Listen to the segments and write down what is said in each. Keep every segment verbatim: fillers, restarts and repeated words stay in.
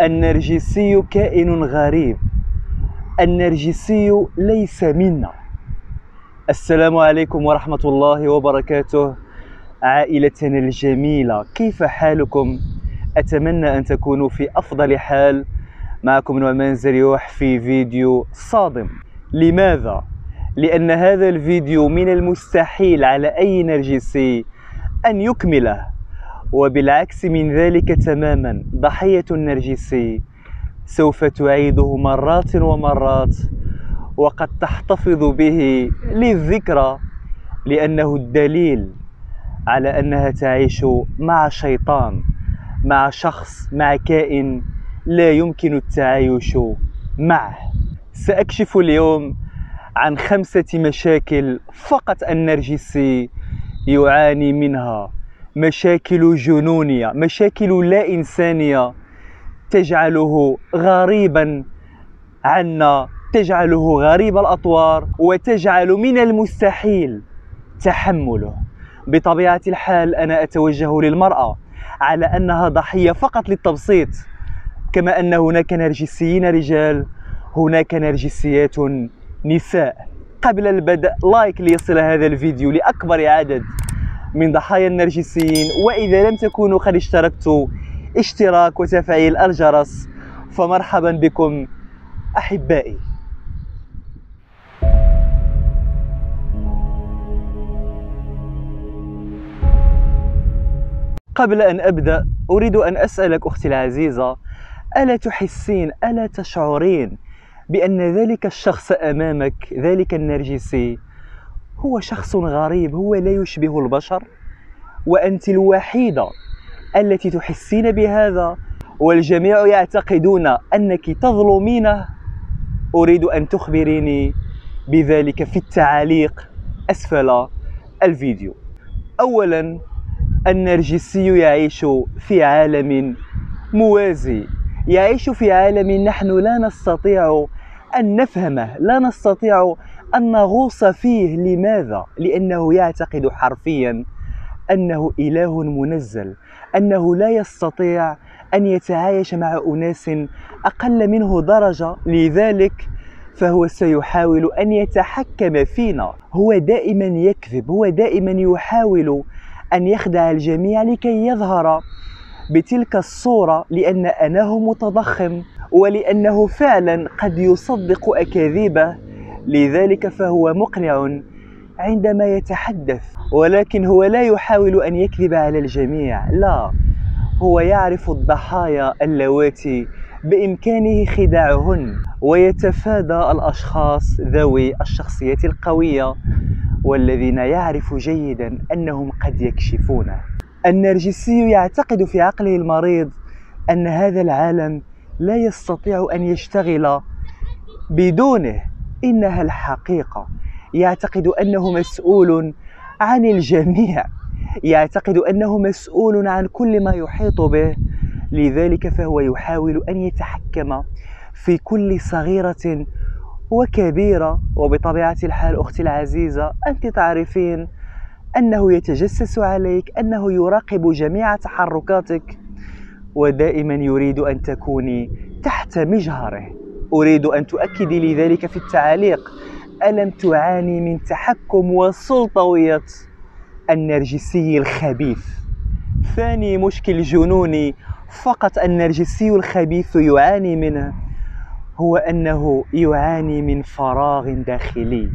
النرجسي كائن غريب، النرجسي ليس منا. السلام عليكم ورحمة الله وبركاته عائلتنا الجميلة، كيف حالكم؟ أتمنى أن تكونوا في أفضل حال. معكم نعمان زريوح في فيديو صادم. لماذا؟ لأن هذا الفيديو من المستحيل على أي نرجسي أن يكمله، وبالعكس من ذلك تماما ضحية النرجسي سوف تعيده مرات ومرات، وقد تحتفظ به للذكرى لأنه الدليل على أنها تعيش مع شيطان، مع شخص، مع كائن لا يمكن التعايش معه. سأكشف اليوم عن خمسة مشاكل فقط النرجسي يعاني منها، مشاكل جنونية، مشاكل لا إنسانية تجعله غريبا عنا، تجعله غريب الأطوار، وتجعل من المستحيل تحمله. بطبيعة الحال أنا أتوجه للمرأة على أنها ضحية فقط للتبسيط، كما أن هناك نرجسيين رجال هناك نرجسيات نساء. قبل البدء لايك ليصل هذا الفيديو لأكبر عدد من ضحايا النرجسيين، وإذا لم تكونوا قد اشتركتوا اشتراك وتفعيل الجرس، فمرحبا بكم أحبائي. قبل أن أبدأ أريد أن أسألك أختي العزيزة، ألا تحسين، ألا تشعرين بأن ذلك الشخص أمامك، ذلك النرجسي، هو شخص غريب، هو لا يشبه البشر، وأنت الوحيدة التي تحسين بهذا، والجميع يعتقدون أنك تظلمينه؟ أريد أن تخبريني بذلك في التعاليق أسفل الفيديو. أولا، النرجسي يعيش في عالم موازي، يعيش في عالم نحن لا نستطيع أن نفهمه، لا نستطيع أن نغوص فيه. لماذا؟ لأنه يعتقد حرفيا أنه إله منزل، أنه لا يستطيع أن يتعايش مع أناس أقل منه درجة، لذلك فهو سيحاول أن يتحكم فينا. هو دائما يكذب، هو دائما يحاول أن يخدع الجميع لكي يظهر بتلك الصورة، لأن أناه متضخم ولأنه فعلا قد يصدق أكاذيبه، لذلك فهو مقنع عندما يتحدث. ولكن هو لا يحاول أن يكذب على الجميع، لا، هو يعرف الضحايا اللواتي بإمكانه خداعهن، ويتفادى الأشخاص ذوي الشخصية القوية والذين يعرف جيدا أنهم قد يكشفونه. النرجسي يعتقد في عقله المريض أن هذا العالم لا يستطيع أن يشتغل بدونه، إنها الحقيقة. يعتقد أنه مسؤول عن الجميع، يعتقد أنه مسؤول عن كل ما يحيط به، لذلك فهو يحاول أن يتحكم في كل صغيرة وكبيرة. وبطبيعة الحال أختي العزيزة، أنت تعرفين أنه يتجسس عليك، أنه يراقب جميع تحركاتك، ودائما يريد أن تكوني تحت مجهره. أريد أن تؤكدي لي ذلك في التعاليق. ألم تعاني من تحكم وسلطوية النرجسي الخبيث؟ ثاني مشكل جنوني فقط النرجسي الخبيث يعاني منه، هو أنه يعاني من فراغ داخلي،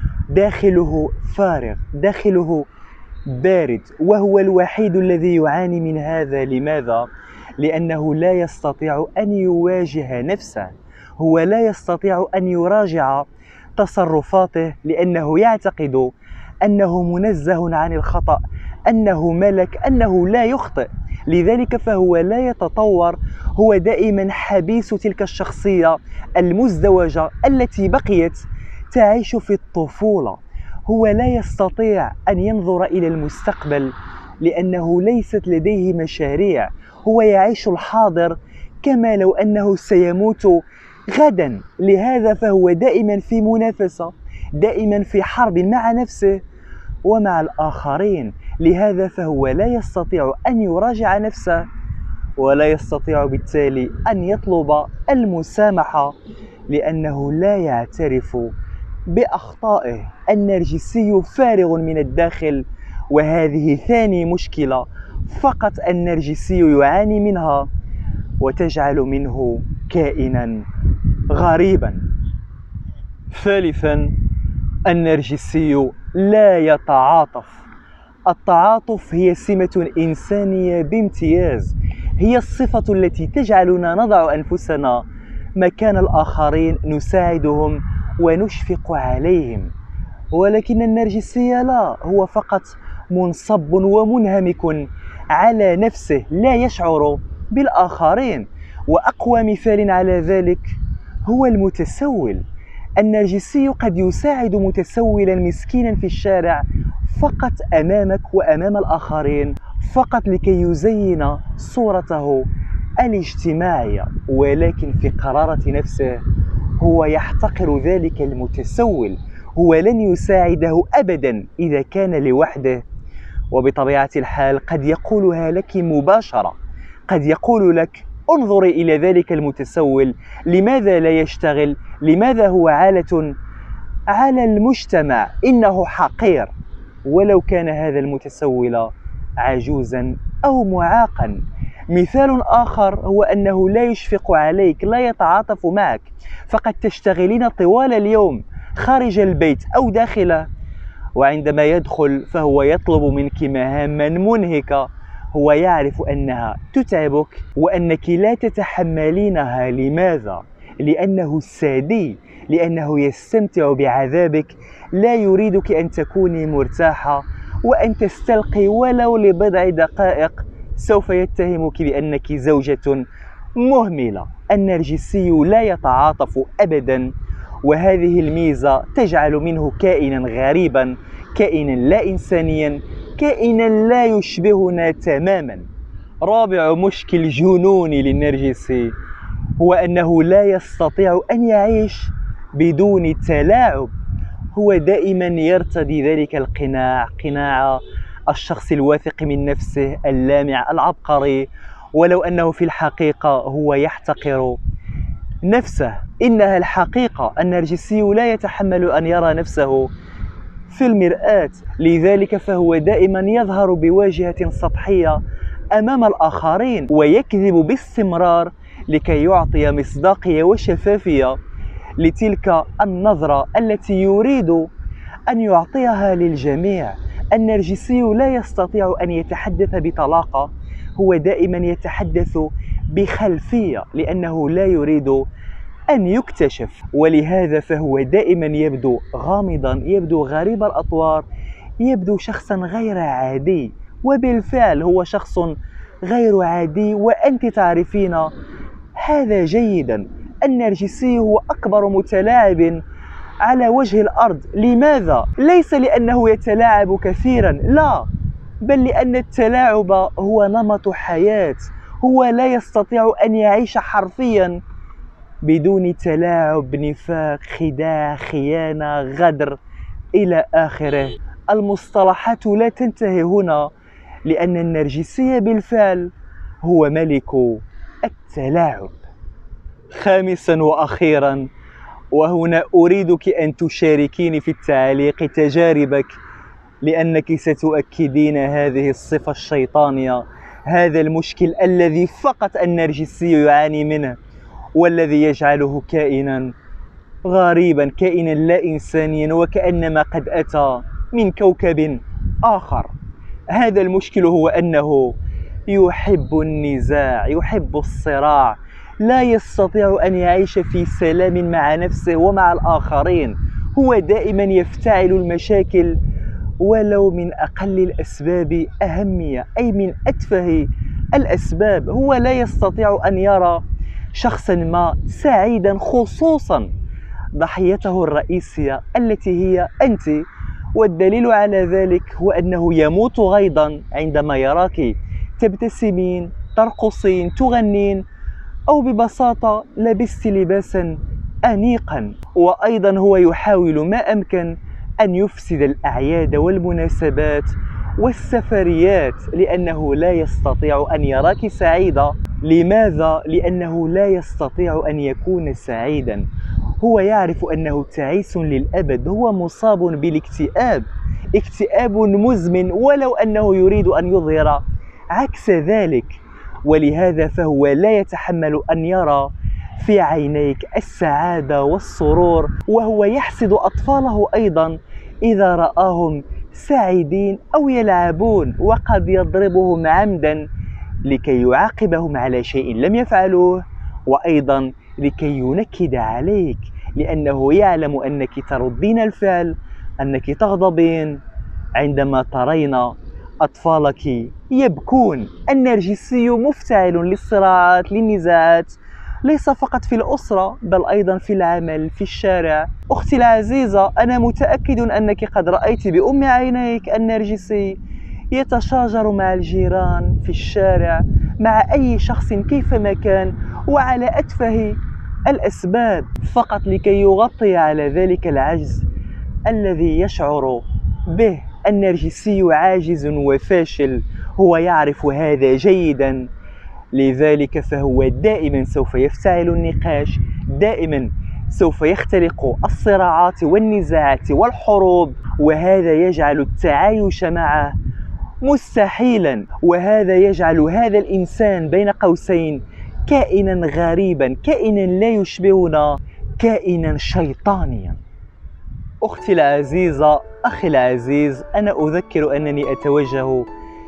داخله فارغ، داخله بارد، وهو الوحيد الذي يعاني من هذا. لماذا؟ لأنه لا يستطيع أن يواجه نفسه، هو لا يستطيع أن يراجع تصرفاته، لأنه يعتقد أنه منزه عن الخطأ، أنه ملك، أنه لا يخطئ، لذلك فهو لا يتطور. هو دائما حبيس تلك الشخصية المزدوجة التي بقيت تعيش في الطفولة. هو لا يستطيع أن ينظر إلى المستقبل لأنه ليست لديه مشاريع، هو يعيش الحاضر كما لو أنه سيموت غدا، لهذا فهو دائما في منافسة، دائما في حرب مع نفسه ومع الآخرين، لهذا فهو لا يستطيع أن يراجع نفسه ولا يستطيع بالتالي أن يطلب المسامحة لأنه لا يعترف بأخطائه. النرجسي فارغ من الداخل، وهذه ثاني مشكلة فقط النرجسي يعاني منها وتجعل منه كائنا غريبا. ثالثا، النرجسي لا يتعاطف. التعاطف هي سمة إنسانية بامتياز، هي الصفة التي تجعلنا نضع أنفسنا مكان الآخرين، نساعدهم ونشفق عليهم. ولكن النرجسي لا، هو فقط منصب ومنهمك على نفسه، لا يشعر بالآخرين. وأقوى مثال على ذلك هو المتسول. النرجسي قد يساعد متسولا مسكينا في الشارع فقط أمامك وأمام الآخرين، فقط لكي يزين صورته الاجتماعية، ولكن في قرارة نفسه هو يحتقر ذلك المتسول، هو لن يساعده أبدا إذا كان لوحده. وبطبيعة الحال قد يقولها لك مباشرة، قد يقول لك انظري إلى ذلك المتسول، لماذا لا يشتغل؟ لماذا هو عالة على المجتمع؟ إنه حقير. ولو كان هذا المتسول عجوزا أو معاقا. مثال آخر هو أنه لا يشفق عليك، لا يتعاطف معك، فقد تشتغلين طوال اليوم خارج البيت أو داخله، وعندما يدخل فهو يطلب منك مهاما منهكة، هو يعرف أنها تتعبك وأنك لا تتحملينها. لماذا؟ لأنه سادي، لأنه يستمتع بعذابك، لا يريدك أن تكوني مرتاحة وأن تستلقي ولو لبضع دقائق، سوف يتهمك بأنك زوجة مهملة. النرجسي لا يتعاطف أبدا، وهذه الميزة تجعل منه كائنا غريبا، كائنا لا إنسانيا، كائنا لا يشبهنا تماما. رابع مشكل جنوني للنرجسي هو أنه لا يستطيع أن يعيش بدون تلاعب. هو دائما يرتدي ذلك القناع، قناع الشخص الواثق من نفسه اللامع العبقري، ولو أنه في الحقيقة هو يحتقر نفسه. إنها الحقيقة. النرجسي لا يتحمل أن يرى نفسه في المرآة، لذلك فهو دائما يظهر بواجهة سطحية أمام الآخرين، ويكذب باستمرار لكي يعطي مصداقية وشفافية لتلك النظرة التي يريد أن يعطيها للجميع. النرجسي لا يستطيع أن يتحدث بطلاقة، هو دائما يتحدث بخلفية لأنه لا يريد أن يكتشف، ولهذا فهو دائما يبدو غامضا، يبدو غريب الأطوار، يبدو شخصا غير عادي. وبالفعل هو شخص غير عادي، وأنت تعرفين هذا جيدا. النرجسي هو أكبر متلاعب على وجه الأرض. لماذا؟ ليس لأنه يتلاعب كثيرا، لا، بل لأن التلاعب هو نمط حياة. هو لا يستطيع أن يعيش حرفيا بدون تلاعب، نفاق، خداع، خيانة، غدر إلى آخره. المصطلحات لا تنتهي هنا، لأن النرجسي بالفعل هو ملك التلاعب. خامسا وأخيرا، وهنا أريدك أن تشاركيني في التعليق تجاربك، لأنك ستؤكدين هذه الصفة الشيطانية، هذا المشكل الذي فقط النرجسي يعاني منه، والذي يجعله كائنا غريبا، كائنا لا إنسانيا، وكأنما قد أتى من كوكب آخر. هذا المشكل هو أنه يحب النزاع، يحب الصراع، لا يستطيع أن يعيش في سلام مع نفسه ومع الآخرين. هو دائما يفتعل المشاكل ولو من أقل الأسباب أهمية، أي من أتفه الأسباب. هو لا يستطيع أن يرى شخصا ما سعيدا، خصوصا ضحيته الرئيسية التي هي أنت. والدليل على ذلك هو أنه يموت غيظا عندما يراك تبتسمين، ترقصين، تغنين، أو ببساطة لبست لباسا أنيقا. وأيضا هو يحاول ما أمكن أن يفسد الأعياد والمناسبات والسفريات، لأنه لا يستطيع أن يراك سعيدة لماذا؟ لأنه لا يستطيع أن يكون سعيدا، هو يعرف أنه تعيس للأبد، هو مصاب بالاكتئاب، اكتئاب مزمن ولو أنه يريد أن يظهر عكس ذلك. ولهذا فهو لا يتحمل أن يرى في عينيك السعادة والسرور، وهو يحسد أطفاله أيضا إذا رآهم سعيدين أو يلعبون، وقد يضربهم عمدا لكي يعاقبهم على شيء لم يفعلوه، وأيضا لكي ينكد عليك، لأنه يعلم أنك تردين الفعل، أنك تغضبين عندما ترين أطفالك يبكون. النرجسي مفتعل للصراعات، للنزاعات، ليس فقط في الأسرة بل أيضا في العمل، في الشارع. أختي العزيزة، أنا متأكد أنك قد رأيت بأم عينيك النرجسي يتشاجر مع الجيران في الشارع، مع أي شخص كيفما كان، وعلى أتفه الأسباب، فقط لكي يغطي على ذلك العجز الذي يشعر به. النرجسي عاجز وفاشل، هو يعرف هذا جيدا، لذلك فهو دائما سوف يفتعل النقاش، دائما سوف يختلق الصراعات والنزاعات والحروب، وهذا يجعل التعايش معه مستحيلا، وهذا يجعل هذا الإنسان بين قوسين كائنا غريبا، كائنا لا يشبهنا، كائنا شيطانيا. أختي العزيزة، أخي العزيز، أنا أذكر أنني أتوجه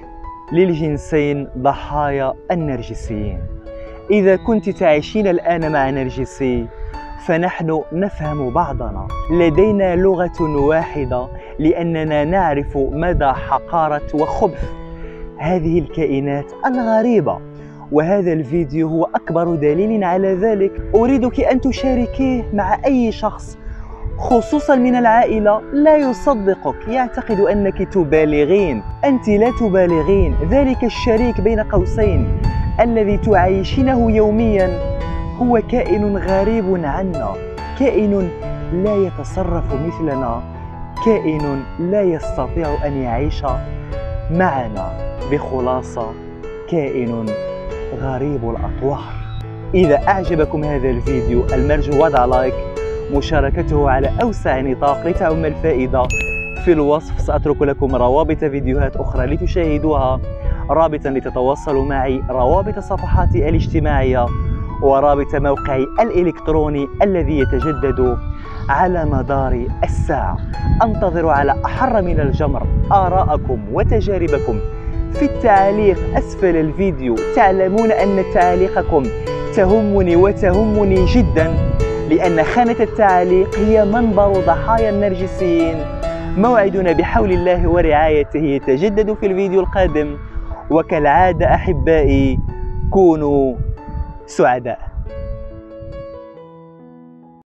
للجنسين ضحايا النرجسيين. إذا كنت تعيشين الآن مع نرجسي فنحن نفهم بعضنا، لدينا لغة واحدة، لأننا نعرف مدى حقارة وخبث هذه الكائنات الغريبة، وهذا الفيديو هو أكبر دليل على ذلك. أريدك أن تشاركيه مع أي شخص، خصوصا من العائلة، لا يصدقك، يعتقد أنك تبالغين. أنت لا تبالغين، ذلك الشريك بين قوسين الذي تعيشينه يوميا هو كائن غريب عنا، كائن لا يتصرف مثلنا، كائن لا يستطيع أن يعيش معنا. بخلاصة، كائن غريب الأطوار. إذا أعجبكم هذا الفيديو المرجو وضع لايك، مشاركته على أوسع نطاق لتعم الفائدة. في الوصف سأترك لكم روابط فيديوهات أخرى لتشاهدوها، رابطا لتتواصلوا معي، روابط صفحاتي الاجتماعية، ورابط موقعي الإلكتروني الذي يتجدد على مدار الساعة. أنتظر على أحر من الجمر آراءكم وتجاربكم في التعليق أسفل الفيديو. تعلمون أن تعليقكم تهمني وتهمني جدا، لأن خانة التعليق هي منبر ضحايا النرجسيين. موعدنا بحول الله ورعايته يتجدد في الفيديو القادم، وكالعادة أحبائي كونوا سعداء.